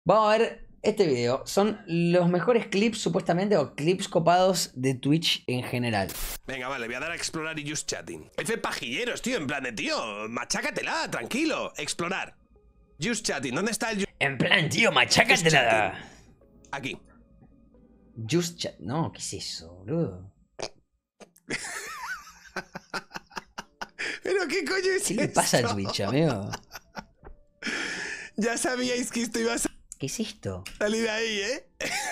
Vamos a ver este video. Son los mejores clips, supuestamente, o clips copados de Twitch en general. Venga, vale, voy a dar a explorar y just chatting. F pajilleros, tío, en plan de tío, machácatela, tranquilo. Explorar. Just chatting, ¿dónde está el just En plan, tío, machácatela. Aquí. Just chat. No, ¿qué es eso, boludo? ¿Pero qué coño es ¿Qué le pasa a esto? Twitch, amigo? Ya sabíais que esto iba a ¿Qué es esto? salir ahí, ¿eh?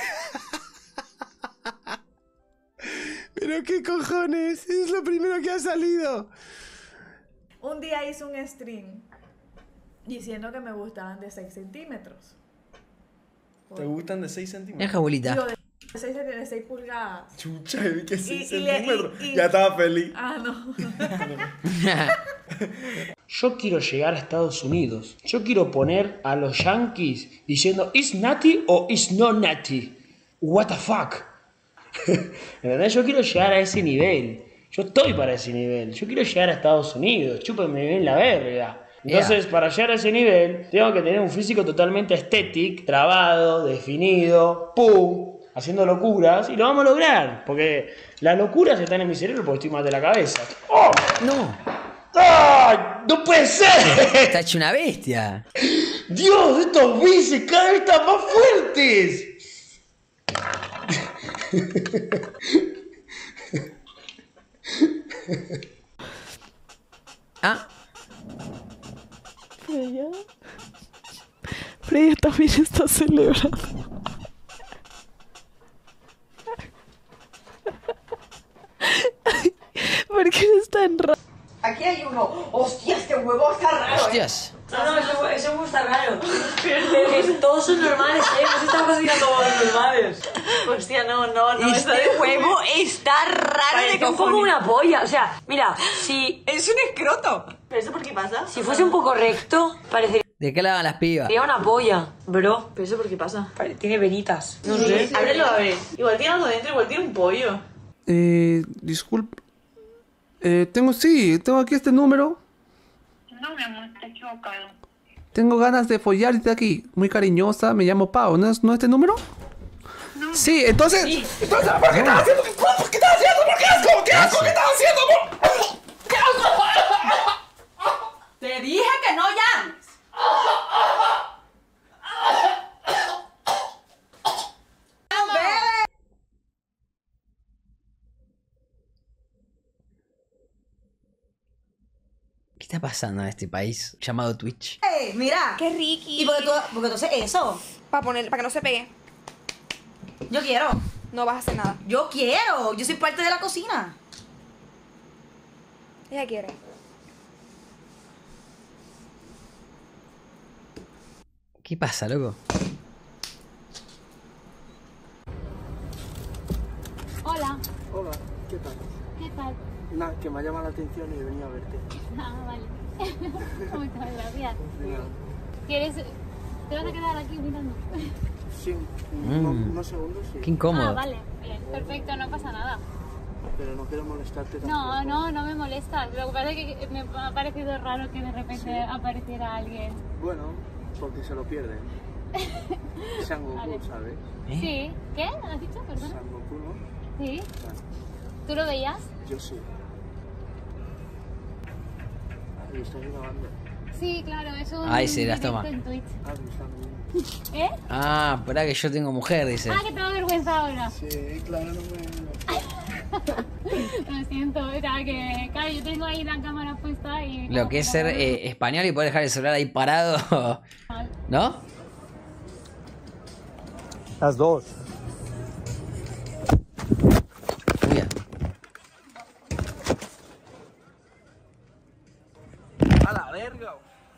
¿Pero qué cojones? Es lo primero que ha salido. Un día hice un stream diciendo que me gustaban de 6 centímetros. ¿Te gustan de 6 centímetros? Deja, abuelita. Digo, de 6 pulgadas. Chucha, vi que 6 Y- y- centímetros. y- Ya estaba feliz. Ah, no. Yo quiero llegar a Estados Unidos. Yo quiero poner a los Yankees diciendo ¿Is nutty o is not nutty? What the fuck? ¿Entendés? Yo quiero llegar a ese nivel. Yo estoy para ese nivel. Yo quiero llegar a Estados Unidos. Chúpenme bien la verga. Entonces, para llegar a ese nivel, tengo que tener un físico totalmente estético, trabado, definido, pum, haciendo locuras. Y lo vamos a lograr. Porque las locuras están en mi cerebro porque estoy mal de la cabeza. ¡Oh! No, ¡Ay! ¡No puede ser! está hecho una bestia. ¡Dios! Estos bices cada vez están más fuertes. Ah, Freya también está celebrando. ¿Por qué está en Aquí hay uno. ¡Hostia, este huevo está raro! hostias. No, ese huevo está raro. Pero todos son normales, no se están cocinando huevos normales. Hostia, no Este huevo está raro de que un poco una polla. O sea, mira, si... Es un escroto. ¿Pero eso por qué pasa? Si fuese un poco recto, parecería ¿De qué lavan las pibas? una polla. Bro, ¿Pero eso por qué pasa? tiene venitas. No Sí, sé. ábrelo a ver. Igual tiene algo dentro, igual tiene un pollo. Disculpe. Tengo aquí este número. No, mi amor, está equivocado. Tengo ganas de follar desde aquí. Muy cariñosa, me llamo Pau. ¿No es este número? No. Sí, entonces. Entonces, ¿por qué estás haciendo? ¿Por qué estás haciendo? ¿Por qué asco? ¿Qué asco? ¿Qué estás haciendo? ¿Qué asco? Te dije que no llames. ¿Qué está pasando en este país llamado Twitch? Mira. ¡Qué riqui! ¿Y por qué tú haces eso? Para que no se pegue. Yo quiero. No vas a hacer nada. Yo quiero. Yo soy parte de la cocina. Ella quiere. ¿Qué pasa, loco? Hola, Hola, ¿qué tal? ¿qué tal? Nada, que me ha llamado la atención y he venido a verte. Ah, vale. Muchas gracias. Venga. ¿Quieres...? ¿Te vas a quedar aquí mirando? Sí, unos segundos, sí. Qué incómodo. Ah, vale. Bien, perfecto, no pasa nada. Pero no quiero molestarte tampoco. No me molestas. Lo que pasa es que me ha parecido raro que de repente apareciera alguien. Bueno, porque se lo pierden. Sangoku, Vale. ¿sabes? Sí. ¿Qué? ¿Has dicho? Perdona. Sangoku, ¿no? Sí. Vale. ¿Tú lo veías? Yo sí. ¿Y estás grabando? Sí, claro, es un Ahí sí, las directo toma. en Twitch. Ah, me están viendo. ¿Eh? Ah, espera que yo tengo mujer, dice. Ah, que te da vergüenza ahora. Sí, claro, no me... Lo siento, o sea que, claro, yo tengo ahí la cámara puesta y... Lo que es ser español y poder dejar el celular ahí parado. ¿No? Las dos. Muy bien. A la verga.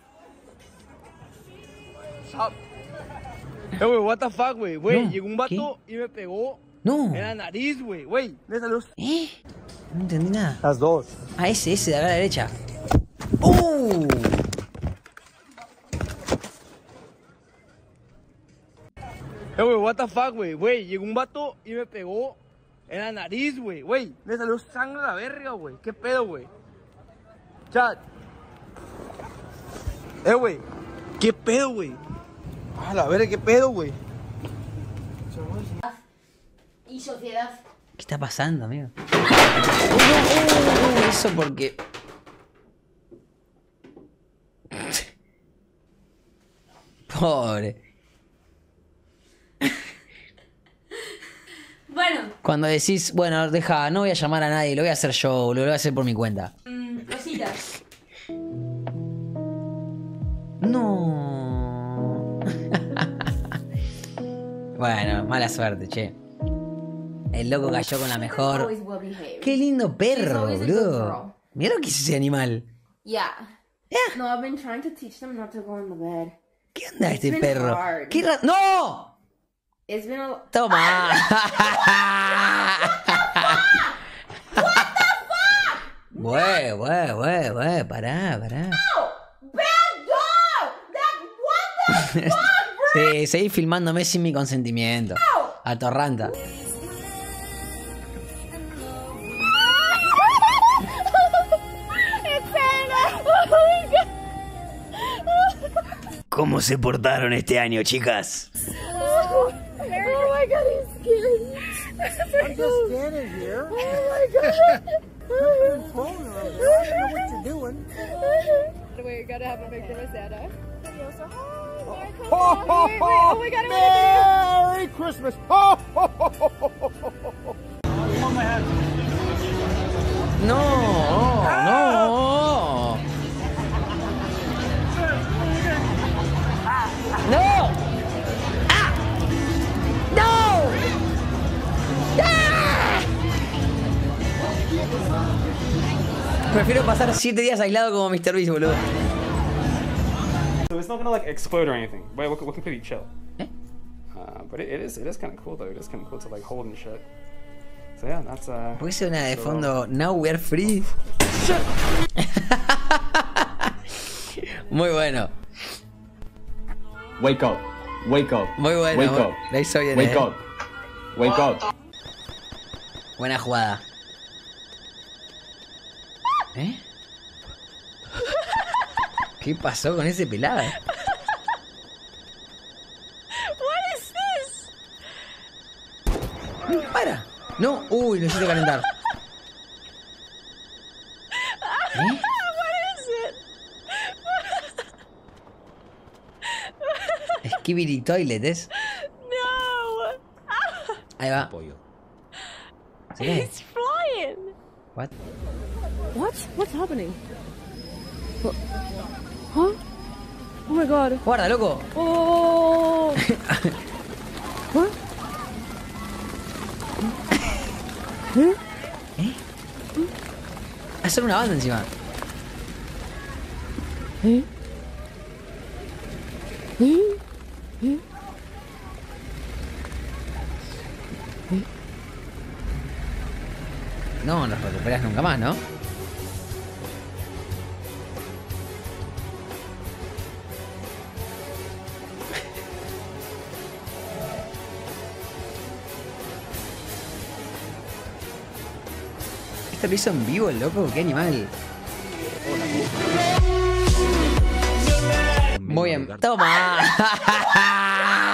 Güey, what the fuck, güey. No, Llegó un vato y me pegó No. en la nariz, güey. Güey, ¿ves la luz? ¿Eh? No entendí nada. Las dos. Ah, ese, de a la derecha. Güey, what the fuck, güey. Llegó un vato y me pegó en la nariz, güey. Güey, me salió sangre a la verga, güey. ¿Qué pedo, güey? Chat. Güey. ¿Qué pedo, güey? A la verga, qué pedo, güey. Y sociedad. ¿Qué está pasando, amigo? Eso porque... Pobre. Bueno. Cuando decís, bueno, deja, no voy a llamar a nadie, lo voy a hacer yo, lo voy a hacer por mi cuenta. Cositas. No. Bueno, mala suerte, che. El loco cayó con la mejor. Always well behaved. Qué lindo perro, She's always a good boludo. girl. Mira lo que es ese animal. Yeah. No, I've been trying to teach them not to go in the bed. ¿Qué onda It's este been perro? hard. ¿Qué ¡No! It's been a... Toma. Güey, pará. Sí, seguí filmándome sin mi consentimiento. Atorranta. ¿Cómo se portaron este año, chicas? Oh my god, he's scared. I'm just standing here. Oh my god. I don't know what you're doing. Wait, we gotta have a picture with Santa. Merry Christmas. Oh, Wait, oh my god, Merry Christmas. No. ¡No! ¡Ah! ¡No! ¡Ah! Prefiero pasar 7 días aislado como Mr. Beast, boludo. So it's not gonna like explode or anything. Wait, we're completely chill. But it is kind of cool though. It is kind of cool to like hold and shit. So yeah, that's ¿Puede ser una de fondo Now We're Free? Muy bueno. Wake up. Wake up. Muy bueno. Wake up. La hizo bien, Wake up. Wake up. Buena jugada. ¿Eh? ¿Qué pasó con ese pelado? What is this? ¡Para! No, uy, necesito calentar. ¿Eh? What is it? Skibidi Toilet, ¿es? No. Ahí va. ¿Se cae? He's flying. What? What? What's happening? Huh? Oh my god. Guarda, loco. Oh. What? ¿Eh? Hacer una banda encima. ¿Eh? ¿Eh? ¿Eh? No, los recuperas nunca más, ¿no? ¿Esto lo hizo en vivo el loco? ¡Qué animal! Muy bien. ¡Toma!